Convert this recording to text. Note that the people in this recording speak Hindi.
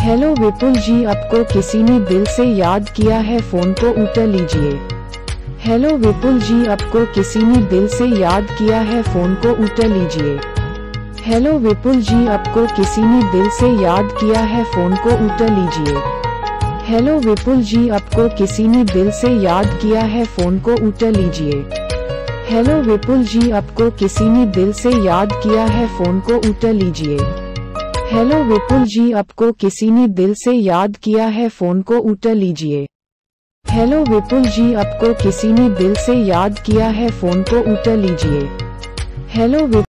हेलो विपुल जी, आपको किसी ने दिल से याद किया है, फोन को उठा लीजिए। हेलो विपुल जी, आपको किसी ने दिल से याद किया है, फोन को उठा लीजिए। हेलो विपुल जी, आपको किसी ने दिल से याद किया है, फोन को उठा लीजिए। हेलो विपुल जी, आपको किसी ने दिल से याद किया है, फोन को उठा लीजिए। हेलो विपुल जी, आपको किसी ने दिल से याद किया है, फोन को उठा लीजिए। हेलो विपुल जी, आपको किसी ने दिल से याद किया है, फोन को उठा लीजिए। हेलो विपुल जी, आपको किसी ने दिल से याद किया है, फोन को उठा लीजिए। हेलो